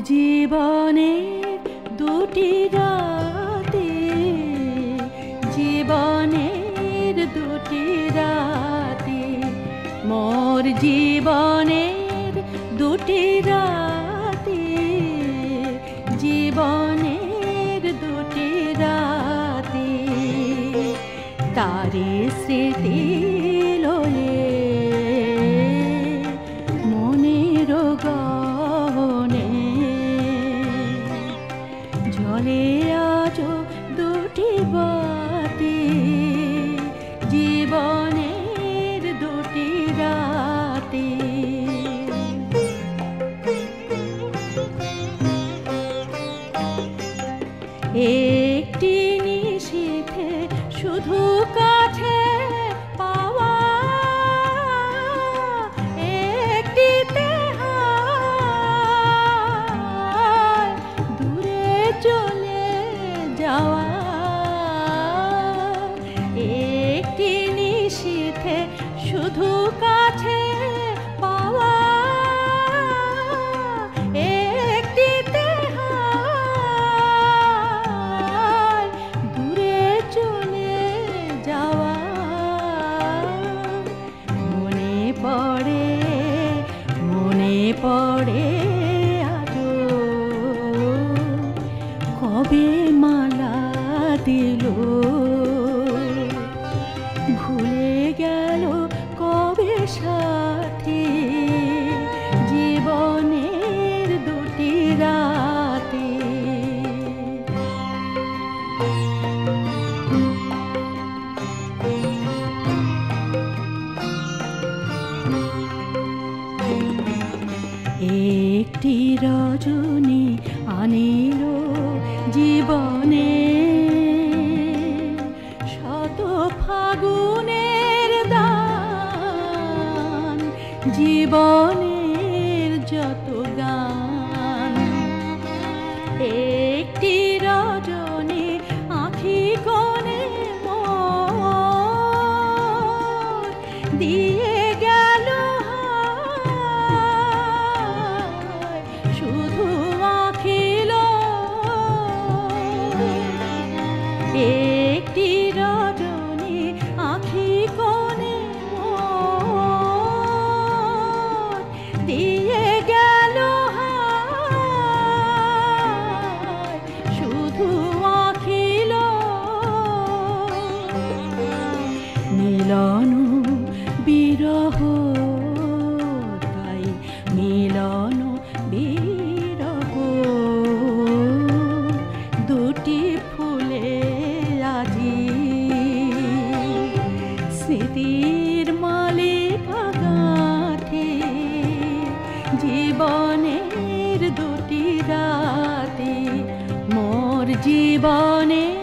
জীবনের দুটি রাতে, জীবনের দুটি রাতে, মোর জীবনের দুটি রাতে, জীবনের দুটি রাতে, তারে স্মৃতি লয়ে মনের গহনে ঝলে আজ দুটি বাতি, জীবনের দুটি রাতে। একটি নিশীথে শুধু কাছে পাওয়া, একটি দূরে চলে যাওয়া, একটি নিশীথে শুধু কাছে পাওয়া, একটি দূরে চলে যাওয়া। মনে পড়ে, মনে পড়ে আজো কবে মালা দিল, ভুলে গেল কবে সাথী, জীবনের দুটি রাতে। একটি রজনী আনিল জীবনে শত ফাগুনের দান, জীবনের যত গান। একটি রজনী আঁখি কোণে মোর দিয়ে গেল শুধু আঁখিল, একটি রজনী আঁখি কোণে মোর দিয়ে গেল শুধু আঁখিল। মিলন বিরহ তাই, মিলন বিরহ দুটি ফুলে আজি, স্মৃতির মালিকা গাঁথে জীবনের দুটি রাতে, মোর জীবনে